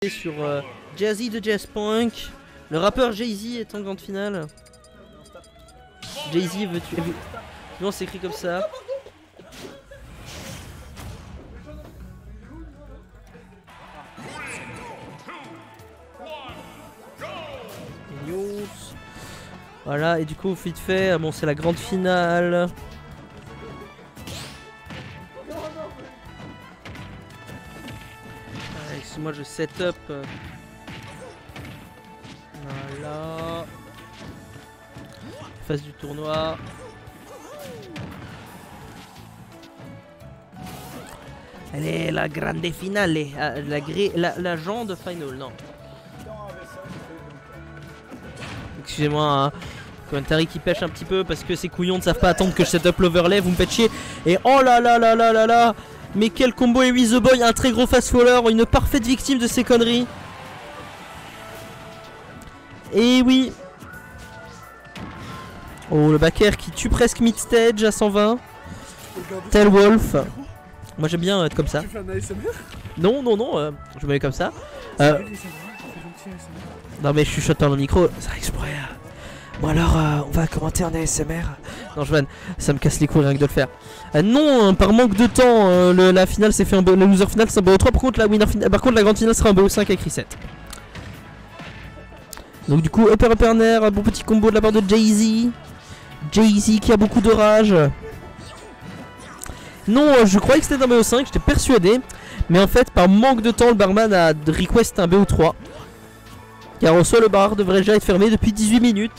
sur Jazzy de Jazz Punk. Le rappeur Jay-Z est en grande finale. Jay-Z veut tuer. Non, c'est écrit comme ça. Voilà, et du coup, vite fait, bon, c'est la grande finale. Moi je setup. Voilà. Phase du tournoi. Allez, la grande finale. La grande final, non. Excusez-moi, hein. Commentary qui pêche un petit peu parce que ces couillons ne savent pas attendre que je setup l'overlay. Vous me faites chier. Et oh là là là là là là. Mais quel combo. Et oui, The Boy, un très gros fast faller, une parfaite victime de ces conneries. Et oui. Oh, le back air qui tue presque mid stage à 120. Tel Wolf. Moi j'aime bien être comme ça. Tu fais un ASMR? Non, non, non, je me mets comme ça. Non mais je chuchote dans le micro, ça exprès. Bon alors, on va commenter en ASMR. Non, Joanne, ça me casse les couilles rien que de le faire. Non, par manque de temps, la finale s'est fait un BO. Le loser final c'est un BO3. Par contre, par contre, la grande finale sera un BO5 avec reset. Donc, du coup, upper nair, un bon petit combo de la part de Jay-Z. Jay-Z qui a beaucoup de rage. Non, je croyais que c'était un BO5, j'étais persuadé. Mais en fait, par manque de temps, le barman a request un BO3. Car en soi, le bar devrait déjà être fermé depuis 18 minutes.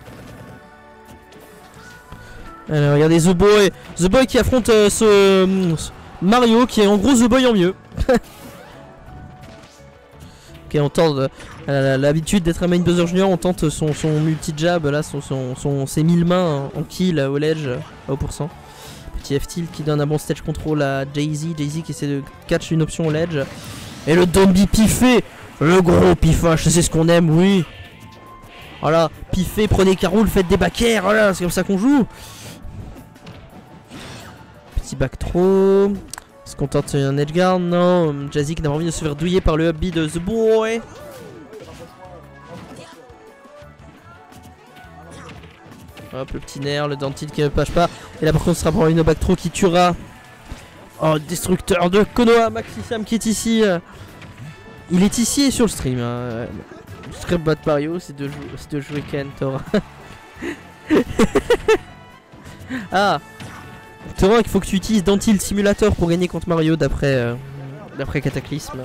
Alors, regardez The Boy. The Boy qui affronte Mario, qui est en gros The Boy en mieux. Ok, on tente l'habitude d'être un main buzzer junior. On tente son multi-jab, là, ses 1000 mains en kill au ledge, à haut pourcent. Petit F-tilt qui donne un bon stage control à Jay-Z. Jay-Z qui essaie de catch une option au ledge. Et le Dombi piffé. Le gros piffage, c'est ce qu'on aime, oui. Voilà, piffé, prenez Caroul, faites des back air, voilà, c'est comme ça qu'on joue. Petit back throw. Est-ce qu'on tente un edge guard? Non, Jazzy qui n'a pas envie de se faire douiller par le up B de The Boy. Hop, le petit nerf, le dentile qui ne pâche pas. Et là par contre ce sera pour une back throw qui tuera. Oh, destructeur de Konoha, Maxisam qui est ici. Il est ici sur le stream. Scrapbot Mario, c'est de jouer Ken Tora. Ah, Tora, il faut que tu utilises Dentil Simulator pour gagner contre Mario d'après Cataclysme.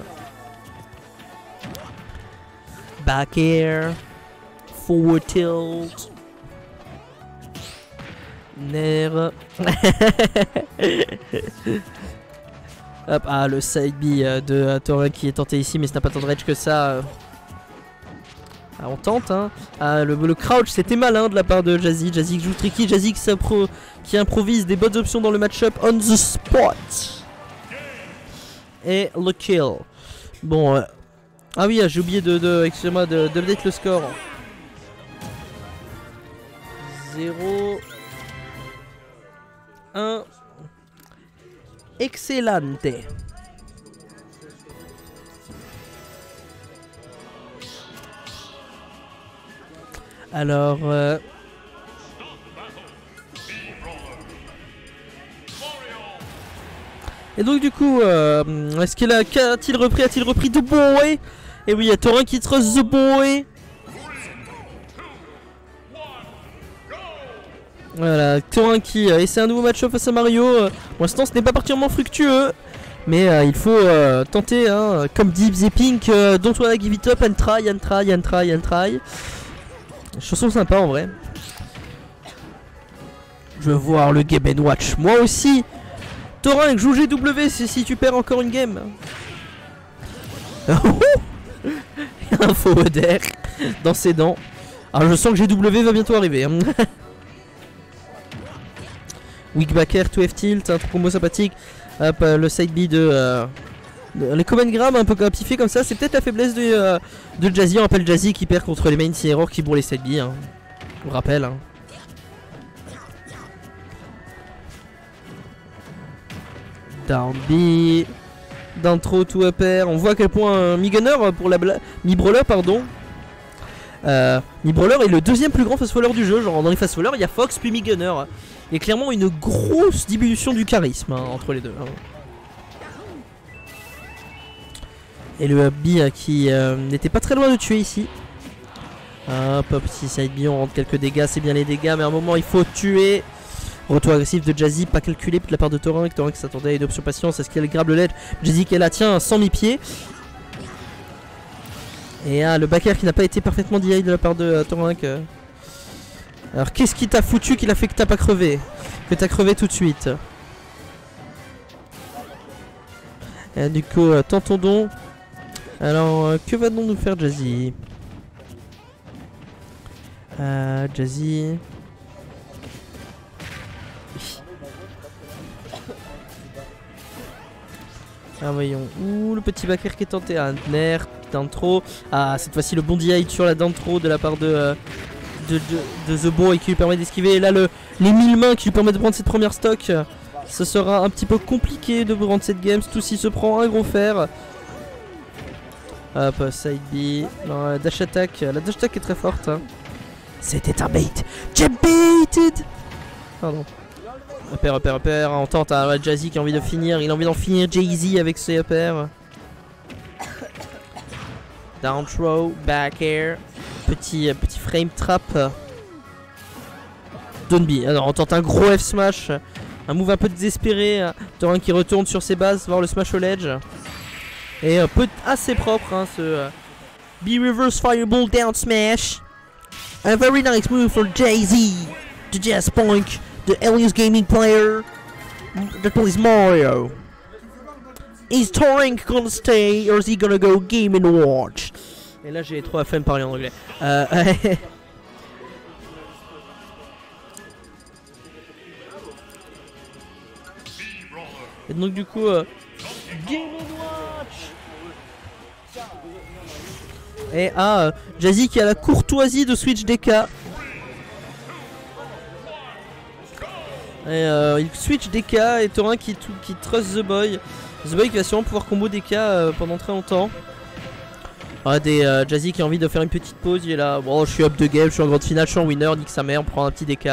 Back air, forward tilt, nerf. Hop, ah, le side B de Tora qui est tenté ici, mais ça n'a pas tant de rage que ça. Ah, on tente, hein. Ah, le crouch, c'était malin de la part de Jazzy. Jazzy qui joue tricky, Jazzy qui improvise des bonnes options dans le match-up on the spot. Et le kill. Bon, ah oui, j'ai oublié excusez-moi, d'update le score. 0 1. Excellente. Alors et donc du coup est-ce qu'il a-t-il repris The Boy? Et oui, il y a Torin qui trust The Boy. Voilà, Torin qui essaie un nouveau match-up face à Mario. Pour l'instant ce n'est pas particulièrement fructueux. Mais il faut tenter, hein, comme dit Pink, don't wanna give it up and try and try and try and try. Chanson sympa en vrai. Je veux voir le Game & Watch. Moi aussi. Torin joue GW si tu perds encore une game. Il y a un faux d'air dans ses dents. Alors je sens que GW va bientôt arriver. Hein. Weak back air, 2F tilt, un combo sympathique. Hop, le side B les command grabs un peu piffé comme ça, c'est peut-être la faiblesse de Jazzy. On rappelle Jazzy qui perd contre les main error qui bourrent les side B. Hein. On rappelle. Hein. Down B. D'intro tout up air. On voit à quel point Mi-Gunner pour la Mi-Brawler, pardon. Mi-Brawler est le deuxième plus grand fast-faller du jeu. Genre dans les fast-fallers, il y a Fox puis Mi-Gunner. Il y a clairement une grosse diminution du charisme hein, entre les deux. Hein. Et le B qui n'était pas très loin de tuer ici. Hop, petit side B, on rentre quelques dégâts, c'est bien les dégâts, mais à un moment il faut tuer. Retour agressif de Jazzy, pas calculé de la part de Torin qui s'attendait à une option patience, est-ce qu'elle grabe le ledge? Jazzy qui est là, tiens, sans mi-pied. Et le back air qui n'a pas été parfaitement DI de la part de Torin. Alors qu'est-ce qui t'a foutu qu'il a fait que t'as pas crevé? Que t'as crevé tout de suite. Et du coup, tentons donc. Alors, que va donc nous faire Jazzy? Jazzy. Ah voyons, ouh le petit backer qui est tenté, un nerf, d'intro. Ah cette fois-ci le bon DI sur la d'intro de la part de The Boy qui lui permet d'esquiver. Et là les 1000 mains qui lui permettent de prendre cette première stock. Ce sera un petit peu compliqué de prendre cette game, tout s'il se prend un gros fer. Hop, side B, non, la dash attack est très forte. Hein. C'était un bait, j'ai baited. Pardon. Repère, on tente à Jazzy qui a envie de finir, il a envie d'en finir Jay-Z avec ses repères. Down throw, back air, petit frame trap. Donby, alors on tente un gros F smash, un move un peu désespéré, Torin qui retourne sur ses bases, voir le smash au ledge. Et assez propre hein, ce B reverse fireball down smash. A very nice move for Jay-Z to Jazz Punk. The Elias Gaming player that plays Mario. Is Torink gonna stay or is he gonna go Game & Watch? Et là j'ai trop la flemme de parler en anglais. Et donc du coup Game & Watch. Et Jazzy qui a la courtoisie de switch DK. Et il switch DK et Torin qui trust The Boy. The Boy qui va sûrement pouvoir combo DK pendant très longtemps. Jazzy qui a envie de faire une petite pause, il est là. Bon, je suis up de game, je suis en grande finale, je suis en winner, nique sa mère, on prend un petit DK.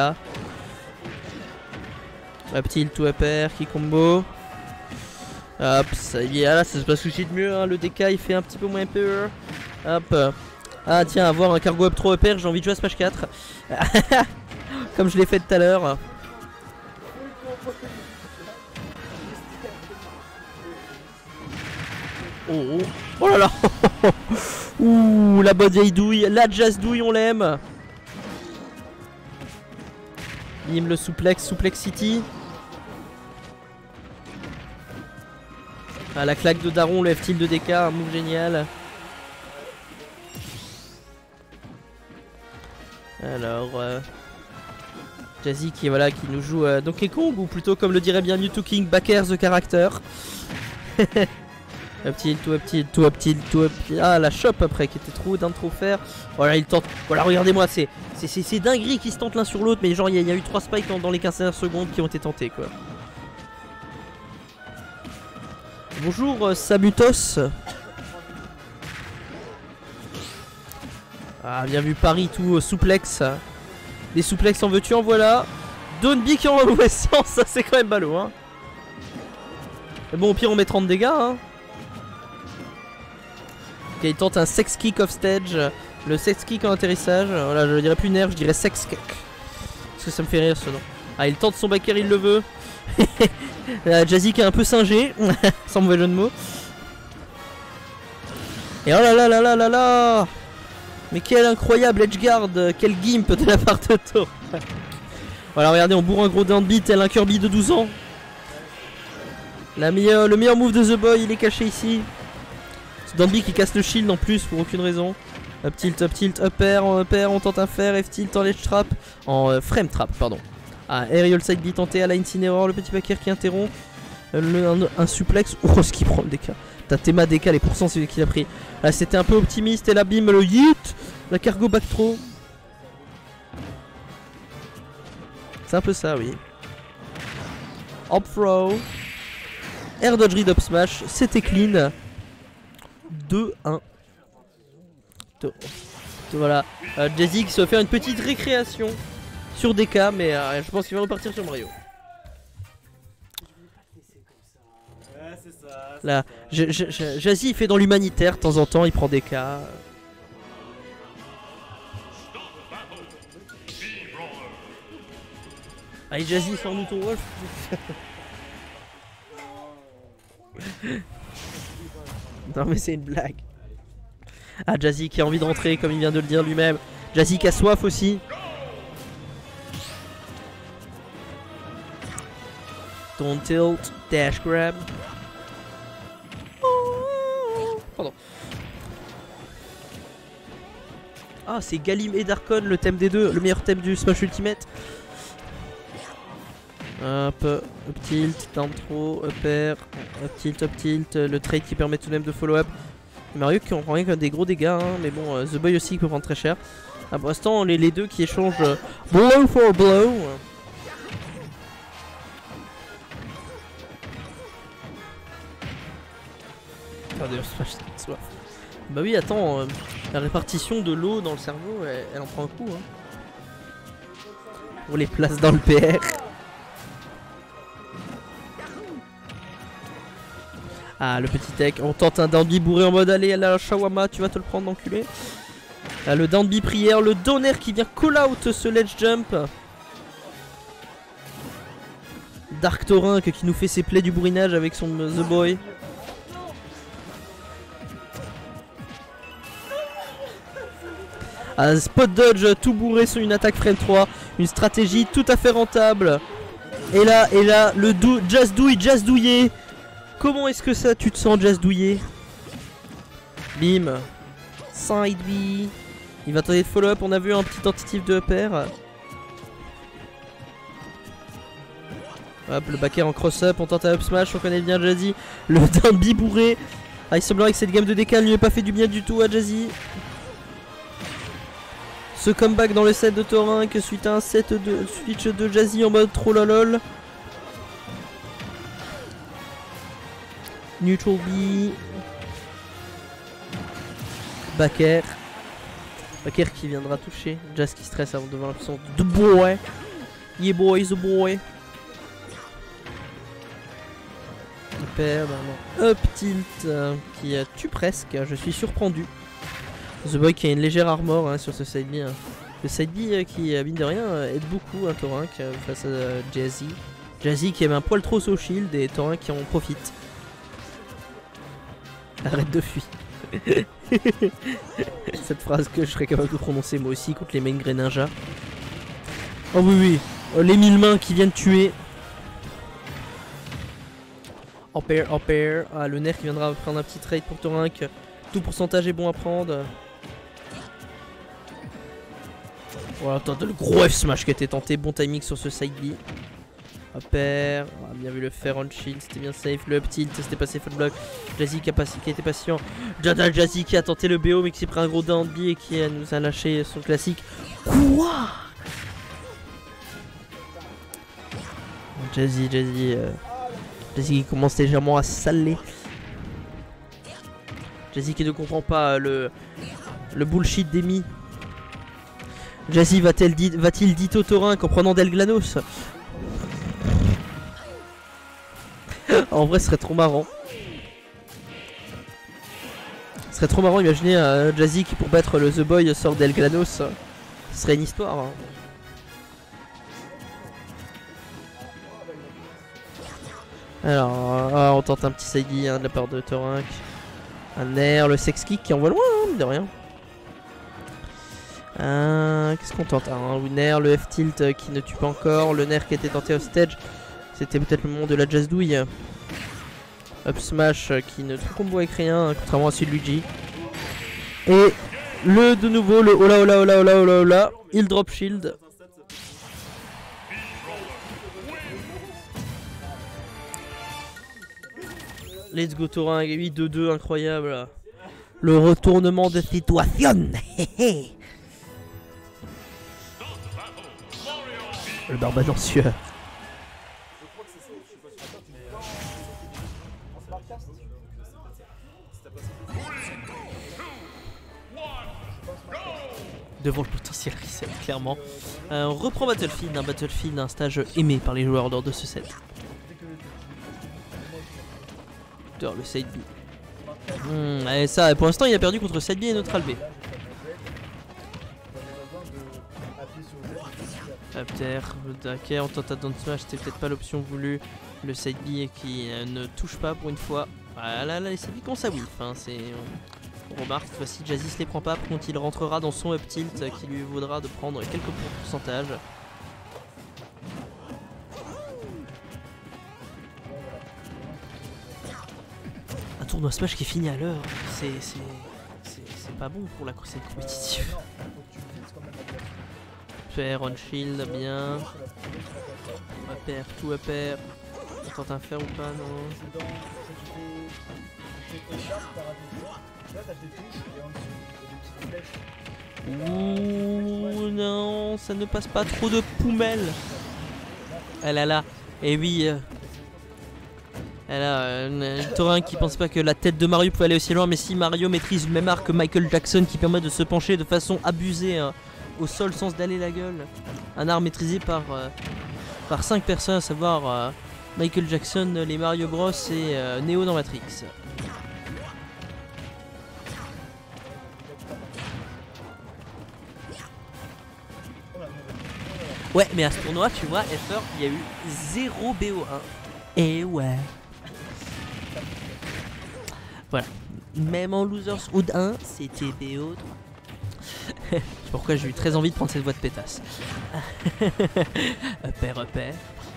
Un petit il to up air qui combo. Hop, ça y est, là ça se passe aussi de mieux, hein. Le DK il fait un petit peu moins peur. Hop. Ah tiens, avoir un cargo up 3 up air, j'ai envie de jouer à Smash 4. Comme je l'ai fait tout à l'heure. Oh là là. Ouh, la bonne vieille douille, la jazz douille, on l'aime. Bim, le suplex City. La claque de Daron, le F-tilt de DK, un move génial. Alors Jazzy qui nous joue Donkey Kong, ou plutôt comme le dirait bien Mewtwo King, Backer the character. Up tilt. Ah la shop après qui était trop d'intro faire. Voilà il tente. Voilà regardez-moi c'est dinguerie qui se tentent l'un sur l'autre, mais genre il y a eu 3 spikes dans les 15 dernières secondes qui ont été tentés quoi. Bonjour Sabutos. Ah bien vu Paris tout souplex. Des souplex en veux-tu en voilà. Donby qui en va mauvais sens, ça c'est quand même ballot hein. Mais bon au pire on met 30 dégâts hein. Ok il tente un sex kick off stage. Le sex kick en atterrissage. Voilà je dirais plus nerf, je dirais sex kick. Parce que ça me fait rire ce nom. Ah il tente son back air, il le veut. Jazzy qui est un peu singé. Sans mauvais jeu de mots. Et oh là là là là là là. Mais quel incroyable edgeguard, quel gimp de la part de Thor. Voilà regardez on bourre un gros downbeat tel un Kirby de 12 ans. Le meilleur move de The Boy il est caché ici. C'est Downbeat qui casse le shield en plus pour aucune raison. Up tilt, up air, on tente un fer, F tilt en ledge trap. En frame trap pardon. Aerial side B tenté à la Incineroar, le petit backer qui interrompt. Un suplex. Oh ce qu'il prend le DK. T'as Théma DK, les pourcents c'est lui qui l'a pris. Là c'était un peu optimiste et la bim le yeet. La cargo back throw. C'est un peu ça oui. Up throw. Air dodge read up smash, c'était clean. 2-1. Voilà, Jazzy qui se va faire une petite récréation sur DK, mais je pense qu'il va repartir sur Mario. Là, Jazzy il fait dans l'humanitaire de temps en temps, il prend DK. Allez Jazzy, sors-nous ton wolf. Non mais c'est une blague. Ah, Jazzy qui a envie de rentrer comme il vient de le dire lui-même. Jazzy qui a soif aussi. Don't tilt, dash grab. Pardon. Ah, c'est Galim et Darkon, le thème des deux, le meilleur thème du Smash Ultimate. Hop, up tilt, down throw, up air, up tilt, le trade qui permet tout de même de follow up. Mario qui en prend rien que des gros dégâts, hein, mais bon, The Boy aussi qui peut prendre très cher. Ah, pour l'instant, les deux qui échangent blow for blow. Attendez, soif. Bah oui, attends, la répartition de l'eau dans le cerveau, elle en prend un coup. Hein. On les place dans le PR. Ah, le petit tech, on tente un down B bourré en mode allez, la Shawama, tu vas te le prendre d'enculé. Ah, le down B prière, le donner qui vient call out ce ledge jump. Dark Torrink qui nous fait ses plays du bourrinage avec son The Boy. Ah, spot dodge tout bourré sur une attaque frame 3, une stratégie tout à fait rentable. Et là, le Jazz douillé. Comment est-ce que ça tu te sens Jazz douillé? Bim. Side B. Il va tenter de follow up, on a vu un petit tentative de up air. Hop, le back air en cross up, on tente un up smash, on connaît bien Jazzy. Le down B bourré. Ah, il semblerait que cette game de décal ne lui ait pas fait du bien du tout à Jazzy. Ce comeback dans le set de Torrink suite à un set de switch de Jazzy en mode trollolol. Neutral B. Back air. Back air qui viendra toucher. Jazz qui stresse avant devant la puissance de boy. Yeah boy, the boy. Super, up tilt qui tue presque. Je suis surprendu. The Boy qui a une légère armor hein, sur ce side B. Hein. Le side B qui, mine de rien, aide beaucoup hein, Torrink face à Jazzy. Jazzy qui avait un poil trop au shield et Torrink qui en profite. Arrête de fuir. Cette phrase que je serais capable de prononcer moi aussi contre les main Greninja. Oh oui, les 1000 mains qui viennent tuer. En pair. Ah, le nerf qui viendra prendre un petit trade pour Torrink. Tout pourcentage est bon à prendre. Voilà, attends, le gros F smash qui a été tenté. Bon timing sur ce side B. Pair. Ah, bien vu le faire on shield, c'était bien safe. Le up tilt, c'était passé full block. Jazzy qui a été patient. Jazzy qui a tenté le BO mais qui s'est pris un gros down B et qui nous a lâché son classique. Quoi? Jazzy qui commence légèrement à saler. Jazzy qui ne comprend pas le bullshit d'Emi. Jazzy va-t-il dit au Torrink en prenant Delglanos? En vrai ce serait trop marrant. Ce serait trop marrant, imaginez Jazzy qui pour battre le The Boy sort Delglanos. Ce serait une histoire. Hein. Alors, on tente un petit side hein, de la part de Torrink. Un air, le sex kick qui envoie loin, hein, de rien. Qu'est-ce qu'on tente? Un air, le F tilt qui ne tue pas encore. Le nerf qui a été tenté off stage. C'était peut-être le moment de la Jazz douille. Up smash qui ne trouve combo avec rien, contrairement à celui de Luigi. Et de nouveau le hola. Il drop shield. Let's go Torrink, 8-2-2, incroyable. Le retournement de situation. Le barbade en sueur. devant le potentiel reset, clairement. On reprend Battlefield, Battlefield, un stage aimé par les joueurs lors de ce set. Le side B. Et ça, pour l'instant, il a perdu contre side B et neutral B. Terre, Daker, on tente à down smash, c'était peut-être pas l'option voulue. Le side B qui ne touche pas pour une fois. Voilà, là, les side B commencent à whiff. Hein, on remarque cette fois-ci, Jazzy se les prend pas. Par contre, il rentrera dans son up tilt qui lui vaudra de prendre quelques pourcentages. Un tournoi smash qui finit à l'heure, c'est pas bon pour la scène compétitive. Pair on shield, bien. Pair, tout à pair. On tente un fer ou pas, non? Ouh non, ça ne passe pas, trop de poumelles. Ah là là, et oui. Torin qui pense pas que la tête de Mario pouvait aller aussi loin, mais si Mario maîtrise le même art que Michael Jackson qui permet de se pencher de façon abusée au sol sans se daller la gueule. Un art maîtrisé par 5 personnes, à savoir Michael Jackson, les Mario Bros et Neo dans Matrix. Ouais, mais à ce tournoi, tu vois, F1, il y a eu 0 BO1. Et ouais. Voilà. Même en Losers Road 1, c'était BO3. Je sais pourquoi j'ai eu très envie de prendre cette voix de pétasse. Repère.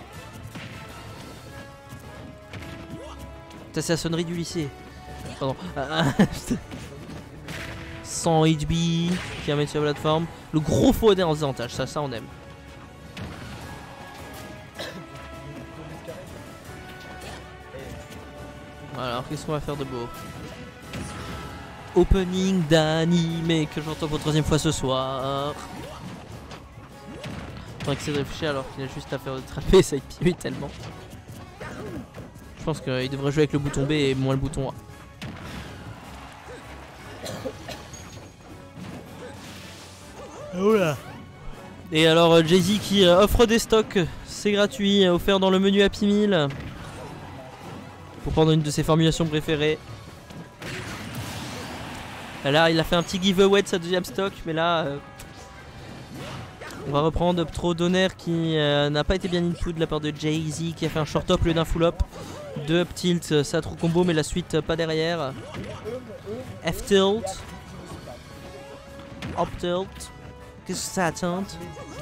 Ça, c'est la sonnerie du lycée. Pardon. Sans HB qui amène sur la plateforme. Le gros faux en désavantage, ça on aime. Alors, qu'est-ce qu'on va faire de beau? Opening d'anime que j'entends pour 3e fois ce soir. Faudrait essayer de réfléchir alors qu'il a juste à faire de trapper, ça pue tellement. Je pense qu'il devrait jouer avec le bouton B et moins le bouton A. Oula. Et alors Jay-Z qui offre des stocks, c'est gratuit, offert dans le menu Happy Meal. Pour prendre une de ses formulations préférées. Là il a fait un petit giveaway de sa 2e stock, mais là on va reprendre Trop d'honneur qui n'a pas été bien input de la part de Jay-Z qui a fait un short up au lieu d'un full up. 2 up tilt, ça a trop combo mais la suite pas derrière. F tilt. Up tilt. Qu'est-ce que ça tente?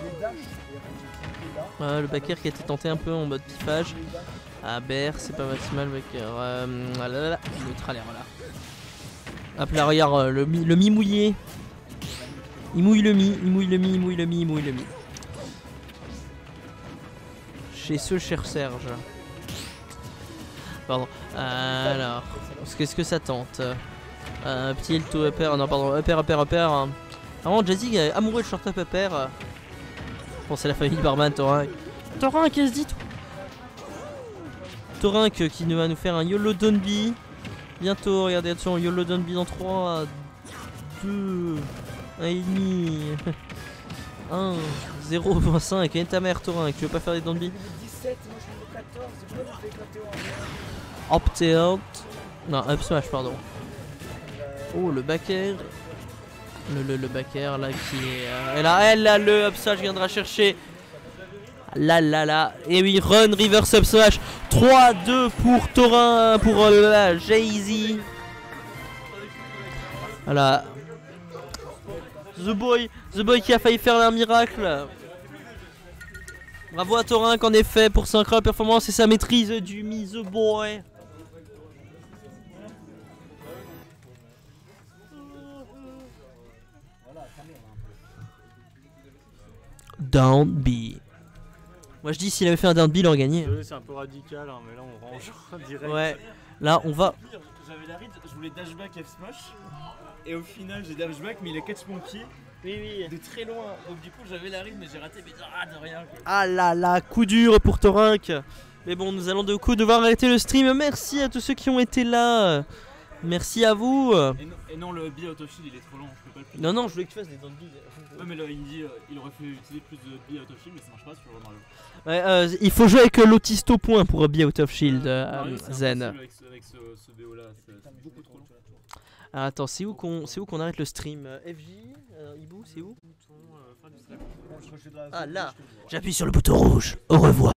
Le backer qui a été tenté un peu en mode pifage. Ber, c'est pas maximal backer. Neutral, voilà. Hop là, regarde, le mi mouillé. Il mouille le mi. Chez ce cher Serge. Pardon. Alors, qu'est-ce que ça tente? Petit Elto upper, non pardon, upper. Vraiment, Jazzy est amoureux de short up upper. Bon, c'est la famille Barman, Torin, qu'est-ce que dit? Torin qui va nous faire un YOLO Donby. Bientôt, regardez, attention, YOLO Donby dans 3, 2, 1,5, 1, 0,5. Et ta mère, Torin, tu veux pas faire des Donby? Up tilt. Non, up smash, pardon. Oh, le backer. Le backer là qui est. Elle a le up smash viendra chercher. Là. Et oui, run, reverse up smash. 3-2 pour Torin, pour Jay-Z. Voilà. The Boy qui a failli faire un miracle. Bravo à Torin qu'en effet pour sa incroyable performance et sa maîtrise du Mi The Boy. Down B. Moi je dis s'il avait fait un down B il aurait gagné. C'est un peu radical hein, mais là on range direct. Ouais, là on va. J'avais la ride, je voulais dashback F smash et au final j'ai dashback mais il a catch mon pied. Oui, de très loin. Donc du coup j'avais la ride mais j'ai raté mais de rien. Quoi. Ah là là, coup dur pour Torinck. Mais bon, nous allons du coup devoir arrêter le stream. Merci à tous ceux qui ont été là. Merci à vous. Et non, le be out of shield il est trop long, je peux pas le finir. Non, non, je voulais que tu fasses des dents de bille. Ouais, mais là, il me dit il aurait fait utiliser plus de be out of shield, mais ça marche pas sur Mario. Ouais, il faut jouer avec l'Autisto point pour Be Out of Shield, Mario, c'est Zen. impossible avec ce BO là, c'est beaucoup trop long. Alors, attends, c'est où qu'on arrête le stream FJ Hibou, c'est où? Ah là, j'appuie sur le bouton rouge. Au revoir.